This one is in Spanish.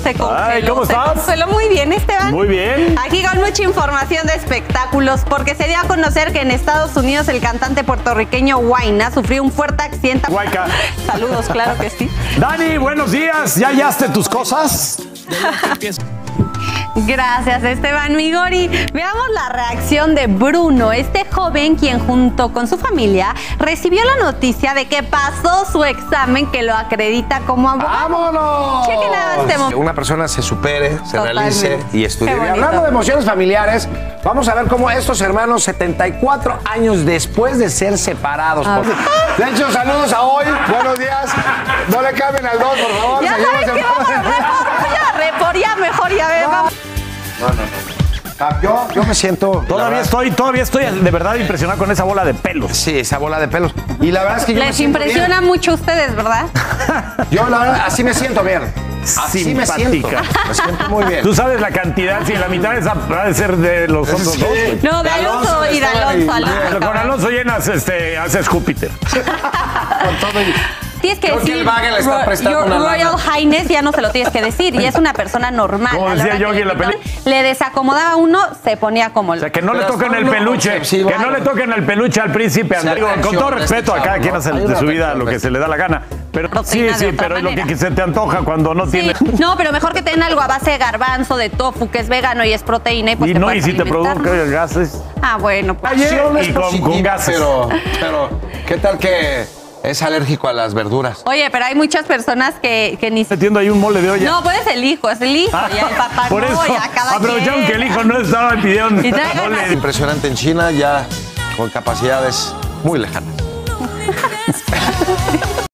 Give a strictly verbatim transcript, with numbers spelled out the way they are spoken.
se congeló. Ay, ¿cómo se estás? congeló muy bien, Esteban. Muy bien. Aquí con mucha información de espectáculos, porque se dio a conocer que en Estados Unidos el cantante puertorriqueño Huayna sufrió un fuerte accidente. Huayca. Saludos, claro que sí. Dani, buenos días. ¿Ya hallaste tus cosas? Gracias, Esteban Migori. Veamos la reacción de Bruno, este joven quien junto con su familia recibió la noticia de que pasó su examen que lo acredita como abogado. ¡Vámonos! Chequen nada este momento. Una persona se supere, se Totalmente. realice y estudie. Qué Y bonito. hablando de emociones familiares, vamos a ver cómo estos hermanos, setenta y cuatro años después de ser separados. Ah. Por... De hecho, saludos a hoy. Buenos días. No le cambien al dos, por favor. Ya Seguimos sabes en- que vamos, repor ya, repor ya, mejor ya, ve, vamos. No, no, no. Ah, Yo, yo me siento... la Todavía verdad, estoy, todavía estoy de verdad impresionado con esa bola de pelos. Sí, esa bola de pelos. Y la verdad es que yo me Les siento impresiona bien. mucho a ustedes, ¿verdad? Yo, la verdad, así me siento bien. Así me siento. Simpática. Me siento muy bien. Tú sabes la cantidad, si la mitad de esa va a ser de los otros Sí. dos. No, de Alonso y de estaba ahí. Alonso, Alonso. Pero con Alonso llenas, este, haces Júpiter. Con todo y- Tienes que Creo que decir, el Bagel está Ro- prestando Your una lana. Royal Highness, ya no se lo tienes que decir, y es una persona normal. Como A la decía hora que Yogi en la le peli- Le desacomodaba a uno, se ponía como... O sea, que no Pero le toquen está el uno peluche, conceptivo. que no le toquen el peluche al príncipe Andrés. Digo, con todo reacción de respeto este a cada chavo, quien ¿no? hace Hay de una su vida reacción lo de que este. se le da la gana. Pero sí, Proteína de sí, otra pero es lo manera. que se te antoja cuando no Sí. tiene... No, pero mejor que tengan algo a base de garbanzo, de tofu, que es vegano y es proteína y pues Y te no, puedes y si te alimentar, provoca ¿no? gases. Ah, bueno, pues... Acción es y con- positiva, con gases. Pero, pero, ¿qué tal que es alérgico a las verduras? Oye, pero hay muchas personas que, que ni... Metiendo ahí un mole de olla. No, pues el hijo, es el hijo, y el papá Por no, eso, y a cada aprovecharon quien. que el hijo no estaba pidiendo Y traigan mole. así. Impresionante en China, ya con capacidades muy lejanas.